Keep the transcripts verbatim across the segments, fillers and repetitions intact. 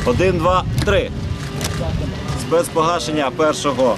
Один, два, три. Спецпогашення першого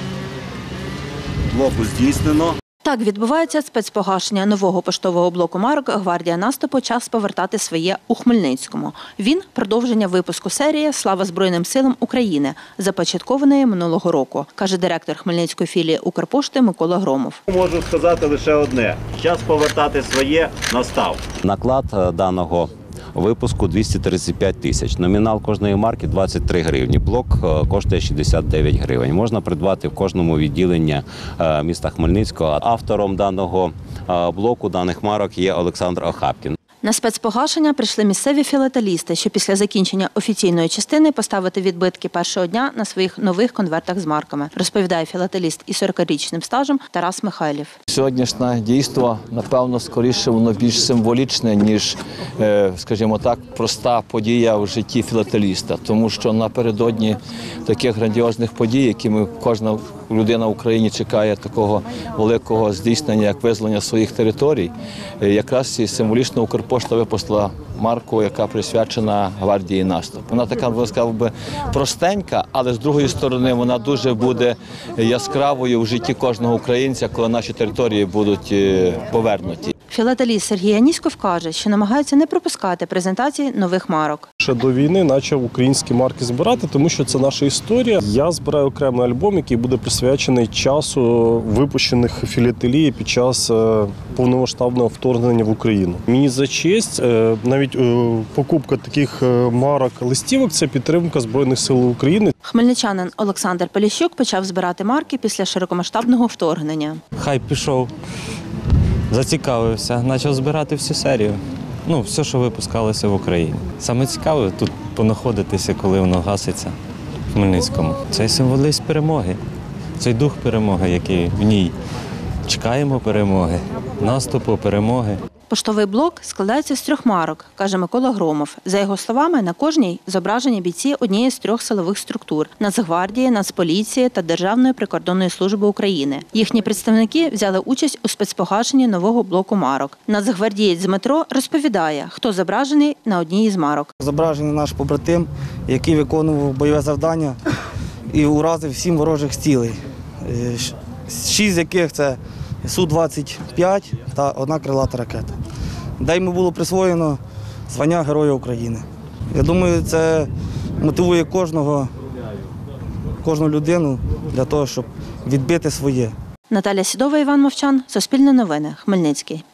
блоку здійснено. Так відбувається спецпогашення нового поштового блоку марок «Гвардія наступу. Час повертати своє» у Хмельницькому. Він – продовження випуску серії «Слава Збройним силам України», започаткованої минулого року, каже директор Хмельницької філії Укрпошти Микола Громов. Можу сказати лише одне – час повертати своє настав. Наклад даного випуску двісті тридцять п'ять тисяч. Номінал кожної марки двадцять три гривні. Блок коштує шістдесят дев'ять гривень. Можна придбати в кожному відділенні міста Хмельницького. Автором даного блоку, даних марок є Олександр Охапкін. На спецпогашення прийшли місцеві філателісти, що після закінчення офіційної частини поставити відбитки першого дня на своїх нових конвертах з марками, розповідає філателіст із сорокарічним стажем Тарас Михайлів. Сьогоднішнє дійство, напевно, скоріше воно більш символічне, ніж, скажімо так, проста подія в житті філателіста. Тому що напередодні таких грандіозних подій, які ми, кожна людина в Україні чекає такого великого здійснення, як визволення своїх територій, якраз і символічно Укрпошта випустила марку, яка присвячена гвардії наступу. Вона така, я сказав би, простенька, але з другої сторони вона дуже буде яскравою в житті кожного українця, коли наші території будуть повернуті. Філателіст Сергій Аніськов каже, що намагається не пропускати презентації нових марок. Ще до війни почав українські марки збирати, тому що це наша історія. Я збираю окремий альбом, який буде присвячений часу випущених філателії під час повномасштабного вторгнення в Україну. Мені за честь, навіть покупка таких марок листівок – це підтримка Збройних сил України. Хмельничанин Олександр Поліщук почав збирати марки після широкомасштабного вторгнення. Хайп пішов, зацікавився, почав збирати всю серію. Ну, все, що випускалося в Україні. Саме цікаве тут понаходитися, коли воно гаситься в Хмельницькому. Це символізм перемоги, цей дух перемоги, який в ній. Чекаємо перемоги, наступу, перемоги. Поштовий блок складається з трьох марок, каже Микола Громов. За його словами, на кожній зображені бійці однієї з трьох силових структур – Нацгвардії, Нацполіції та Державної прикордонної служби України. Їхні представники взяли участь у спецпогашенні нового блоку марок. Нацгвардієць Дмитро розповідає, хто зображений на одній із марок. Зображений наш побратим, який виконував бойове завдання і уразив сім ворожих цілей. Шість з яких – це Су двадцять п'ять та одна крилата ракета. Де йому було присвоєно звання Героя України. Я думаю, це мотивує кожного, кожну людину для того, щоб відбити своє. Наталя Сідова, Іван Мовчан, Суспільне новини, Хмельницький.